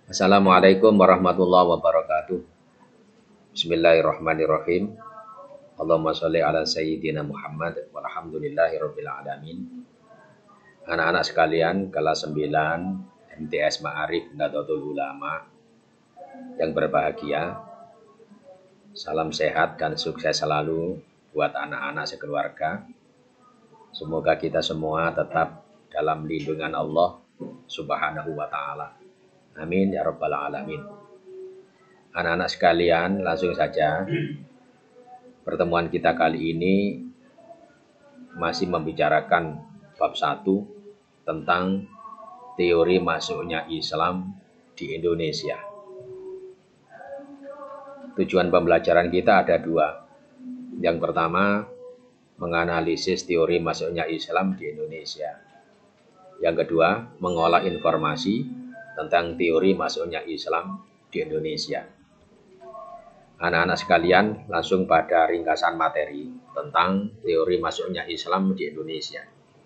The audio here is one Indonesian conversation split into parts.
Assalamualaikum warahmatullahi wabarakatuh. Bismillahirrahmanirrahim. Allahumma sholli ala sayyidina Muhammad walhamdulillahi rabbil alamin. Anak-anak sekalian, kelas 9 MTS Ma'arif Nahdlatul Ulama yang berbahagia. Salam sehat dan sukses selalu buat anak-anak sekeluarga. Semoga kita semua tetap dalam lindungan Allah Subhanahu wa ta'ala. Amin ya rabbal alamin. Anak-anak sekalian, langsung saja. Pertemuan kita kali ini masih membicarakan bab 1 tentang teori masuknya Islam di Indonesia. Tujuan pembelajaran kita ada 2. Yang pertama, menganalisis teori masuknya Islam di Indonesia. Yang kedua, mengolah informasi tentang teori masuknya Islam di Indonesia. Anak-anak sekalian, langsung pada ringkasan materi tentang teori masuknya Islam di Indonesia.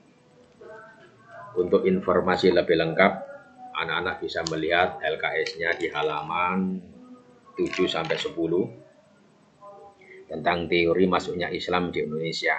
Untuk informasi lebih lengkap, anak-anak bisa melihat LKS-nya di halaman 7-10 tentang teori masuknya Islam di Indonesia.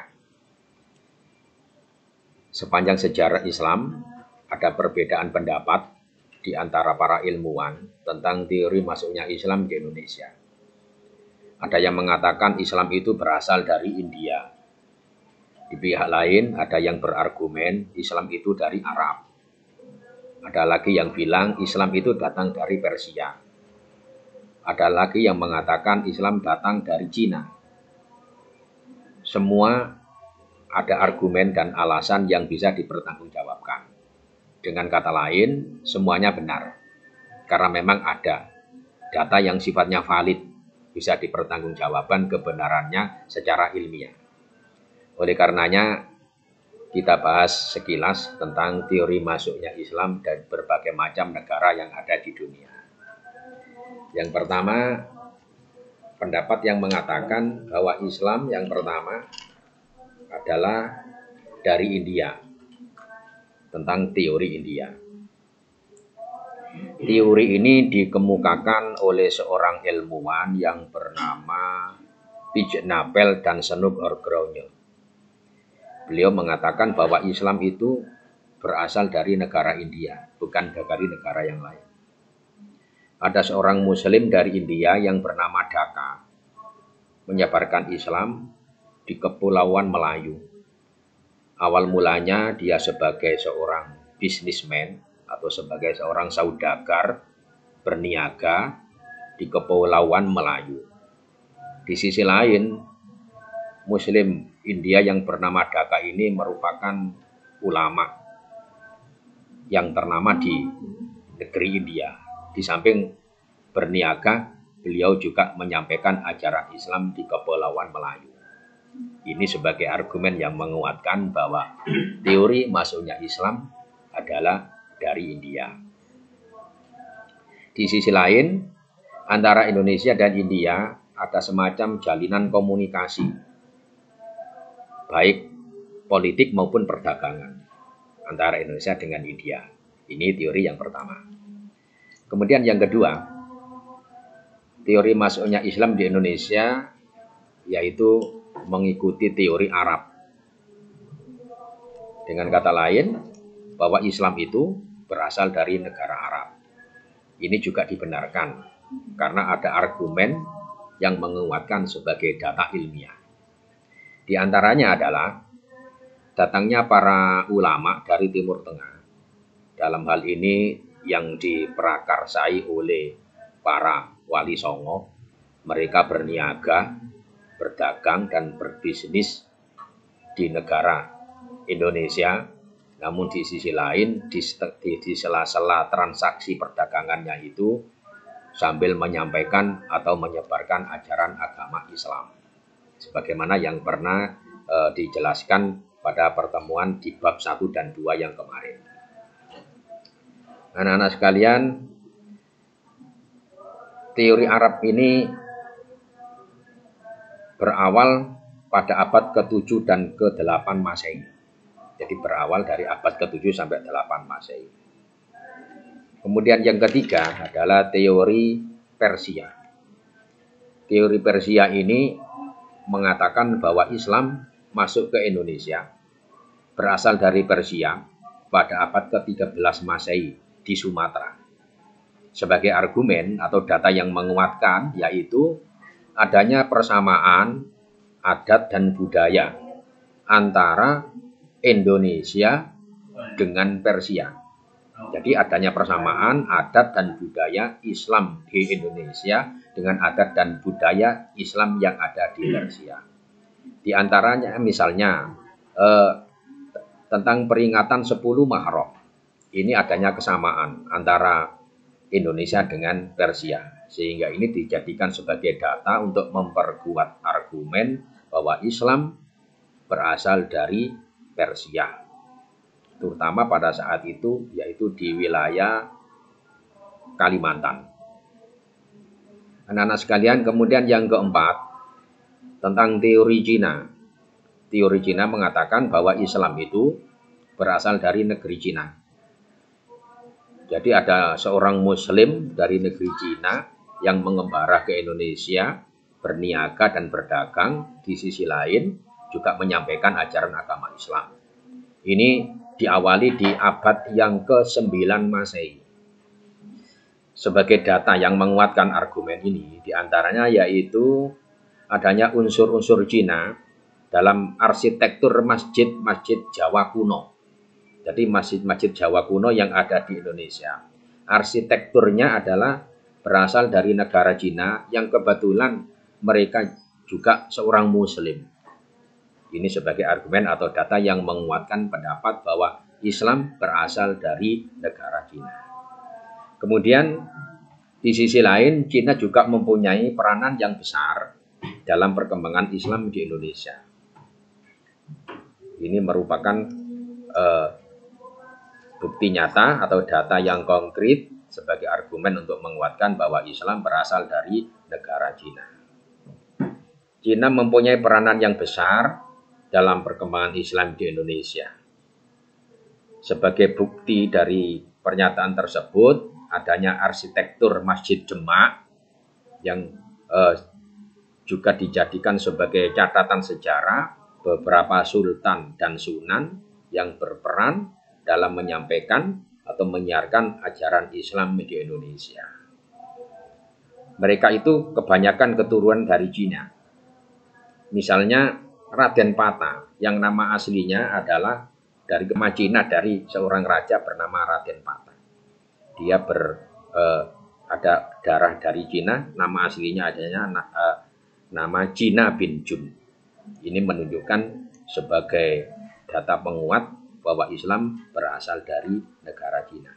Sepanjang sejarah Islam, ada perbedaan pendapat di antara para ilmuwan tentang teori masuknya Islam di Indonesia. Ada yang mengatakan Islam itu berasal dari India. Di pihak lain ada yang berargumen Islam itu dari Arab. Ada lagi yang bilang Islam itu datang dari Persia. Ada lagi yang mengatakan Islam datang dari Cina. Semua ada argumen dan alasan yang bisa dipertanggungjawabkan. Dengan kata lain, semuanya benar. Karena memang ada data yang sifatnya valid, bisa dipertanggungjawabkan kebenarannya secara ilmiah. Oleh karenanya, kita bahas sekilas tentang teori masuknya Islam dan berbagai macam negara yang ada di dunia. Yang pertama, pendapat yang mengatakan bahwa Islam yang pertama adalah dari India. Tentang teori India. Teori ini dikemukakan oleh seorang ilmuwan yang bernama Pijnapel dan Snoop Orgrounyo. Beliau mengatakan bahwa Islam itu berasal dari negara India, bukan dari negara yang lain. Ada seorang muslim dari India yang bernama Dhaka, menyebarkan Islam di Kepulauan Melayu. Awal mulanya dia sebagai seorang bisnismen atau sebagai seorang saudagar berniaga di Kepulauan Melayu. Di sisi lain, Muslim India yang bernama Dhaka ini merupakan ulama yang ternama di negeri India. Di samping berniaga, beliau juga menyampaikan ajaran Islam di Kepulauan Melayu. Ini sebagai argumen yang menguatkan bahwa teori masuknya Islam adalah dari India. Di sisi lain, antara Indonesia dan India ada semacam jalinan komunikasi, baik politik maupun perdagangan antara Indonesia dengan India. Ini teori yang pertama. Kemudian yang kedua, teori masuknya Islam di Indonesia yaitu mengikuti teori Arab. Dengan kata lain, bahwa Islam itu berasal dari negara Arab. Ini juga dibenarkan karena ada argumen yang menguatkan sebagai data ilmiah. Di antaranya adalah datangnya para ulama dari Timur Tengah. Dalam hal ini yang diprakarsai oleh para wali songo. Mereka berniaga, berdagang dan berbisnis di negara Indonesia, namun di sisi lain di sela-sela transaksi perdagangannya itu sambil menyampaikan atau menyebarkan ajaran agama Islam, sebagaimana yang pernah dijelaskan pada pertemuan di bab 1 dan 2 yang kemarin. Anak-anak sekalian, teori Arab ini berawal pada abad ke-7 dan ke-8 Masehi. Jadi berawal dari abad ke-7 sampai 8 Masehi. Kemudian yang ketiga adalah teori Persia. Teori Persia ini mengatakan bahwa Islam masuk ke Indonesia berasal dari Persia pada abad ke-13 Masehi di Sumatera. Sebagai argumen atau data yang menguatkan yaitu adanya persamaan adat dan budaya antara Indonesia dengan Persia. Jadi adanya persamaan adat dan budaya Islam di Indonesia dengan adat dan budaya Islam yang ada di Persia. Di antaranya misalnya tentang peringatan 10 Muharram. Ini adanya kesamaan antara Indonesia dengan Persia. Sehingga ini dijadikan sebagai data untuk memperkuat argumen bahwa Islam berasal dari Persia. Terutama pada saat itu yaitu di wilayah Kalimantan. Anak-anak sekalian, kemudian yang keempat tentang teori Cina. Teori Cina mengatakan bahwa Islam itu berasal dari negeri Cina. Jadi ada seorang Muslim dari negeri Cina yang mengembara ke Indonesia, berniaga dan berdagang, di sisi lain juga menyampaikan ajaran agama Islam. Ini diawali di abad yang ke-9 Masehi. Sebagai data yang menguatkan argumen ini, diantaranya yaitu adanya unsur-unsur Cina dalam arsitektur masjid-masjid Jawa kuno. Jadi masjid-masjid Jawa kuno yang ada di Indonesia. Arsitekturnya adalah berasal dari negara Cina yang kebetulan mereka juga seorang Muslim. Ini sebagai argumen atau data yang menguatkan pendapat bahwa Islam berasal dari negara Cina. Kemudian di sisi lain Cina juga mempunyai peranan yang besar dalam perkembangan Islam di Indonesia. Ini merupakan bukti nyata atau data yang konkret sebagai argumen untuk menguatkan bahwa Islam berasal dari negara Cina. Cina mempunyai peranan yang besar dalam perkembangan Islam di Indonesia. Sebagai bukti dari pernyataan tersebut, adanya arsitektur Masjid Demak yang juga dijadikan sebagai catatan sejarah beberapa sultan dan sunan yang berperan dalam menyampaikan atau menyiarkan ajaran Islam di Indonesia. Mereka itu kebanyakan keturunan dari Cina. Misalnya Raden Pata yang nama aslinya adalah dari Cina, dari seorang raja bernama Raden Pata. Dia ada darah dari Cina, nama aslinya adanya nama Cina bin Jun. Ini menunjukkan sebagai data penguat bahwa Islam berasal dari negara Cina.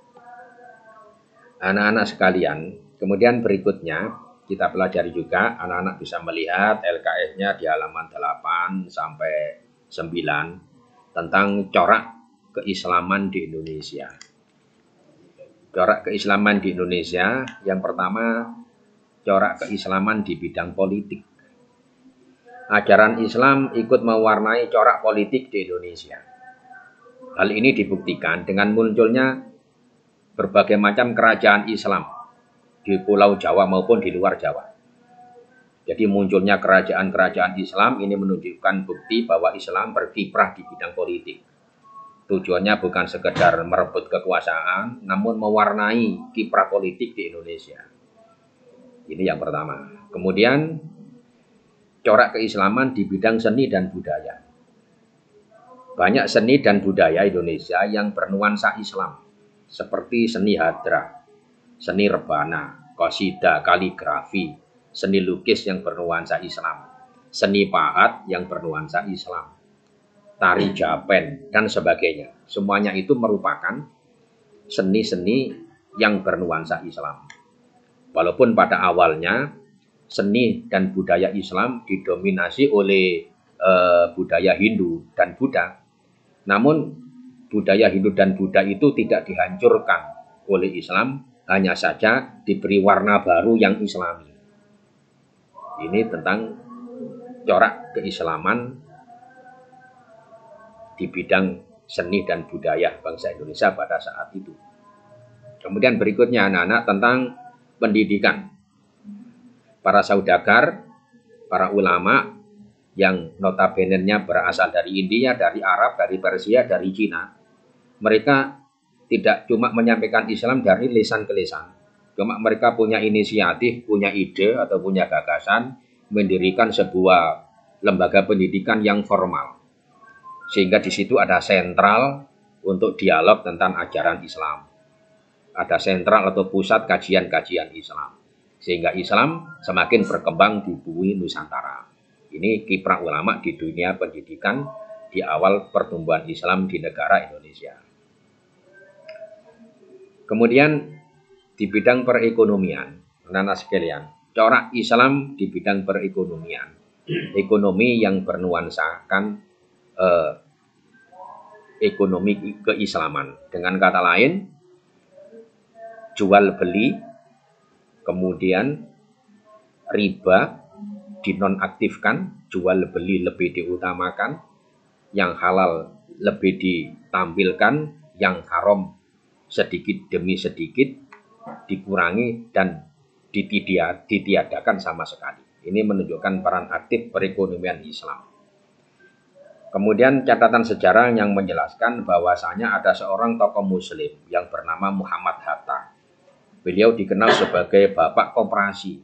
Anak-anak sekalian, kemudian berikutnya kita pelajari juga, anak-anak bisa melihat LKS-nya di halaman 8 sampai 9 tentang corak keislaman di Indonesia. Corak keislaman di Indonesia, yang pertama corak keislaman di bidang politik. Ajaran Islam ikut mewarnai corak politik di Indonesia. Hal ini dibuktikan dengan munculnya berbagai macam kerajaan Islam di Pulau Jawa maupun di luar Jawa. Jadi munculnya kerajaan-kerajaan Islam ini menunjukkan bukti bahwa Islam berkiprah di bidang politik. Tujuannya bukan sekedar merebut kekuasaan, namun mewarnai kiprah politik di Indonesia. Ini yang pertama. Kemudian corak keislaman di bidang seni dan budaya. Banyak seni dan budaya Indonesia yang bernuansa Islam, seperti seni hadrah, seni rebana, qasidah, kaligrafi, seni lukis yang bernuansa Islam, seni pahat yang bernuansa Islam, tari japen, dan sebagainya. Semuanya itu merupakan seni-seni yang bernuansa Islam. Walaupun pada awalnya seni dan budaya Islam didominasi oleh budaya Hindu dan Buddha, namun budaya Hindu dan Buddha itu tidak dihancurkan oleh Islam, hanya saja diberi warna baru yang Islami. Ini tentang corak keislaman di bidang seni dan budaya bangsa Indonesia pada saat itu. Kemudian berikutnya anak-anak tentang pendidikan. Para saudagar, para ulama yang notabene-nya berasal dari India, dari Arab, dari Persia, dari Cina. Mereka tidak cuma menyampaikan Islam dari lisan ke lisan. Cuma mereka punya inisiatif, punya ide atau punya gagasan mendirikan sebuah lembaga pendidikan yang formal. Sehingga di situ ada sentral untuk dialog tentang ajaran Islam. Ada sentral atau pusat kajian-kajian Islam. Sehingga Islam semakin berkembang di bumi Nusantara. Ini kiprah ulama di dunia pendidikan di awal pertumbuhan Islam di negara Indonesia. Kemudian di bidang perekonomian, anak-anak sekalian, corak Islam di bidang perekonomian, ekonomi yang bernuansakan ekonomi keislaman. Dengan kata lain, jual beli, kemudian riba dinonaktifkan, jual beli lebih diutamakan, yang halal lebih ditampilkan, yang haram sedikit demi sedikit dikurangi dan ditiadakan sama sekali. Ini menunjukkan peran aktif perekonomian Islam. Kemudian catatan sejarah yang menjelaskan bahwasanya ada seorang tokoh muslim yang bernama Muhammad Hatta. Beliau dikenal sebagai bapak koperasi.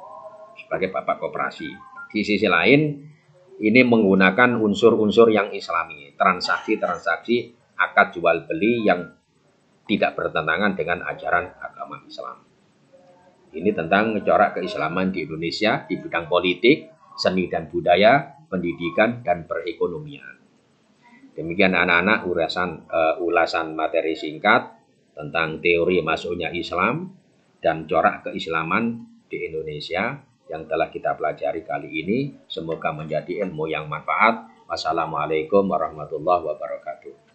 Di sisi lain, ini menggunakan unsur-unsur yang islami, transaksi-transaksi akad jual beli yang tidak bertentangan dengan ajaran agama Islam. Ini tentang corak keislaman di Indonesia di bidang politik, seni dan budaya, pendidikan, dan perekonomian. Demikian anak-anak ulasan materi singkat tentang teori masuknya Islam dan corak keislaman di Indonesia yang telah kita pelajari kali ini. Semoga menjadi ilmu yang manfaat. Wassalamualaikum warahmatullahi wabarakatuh.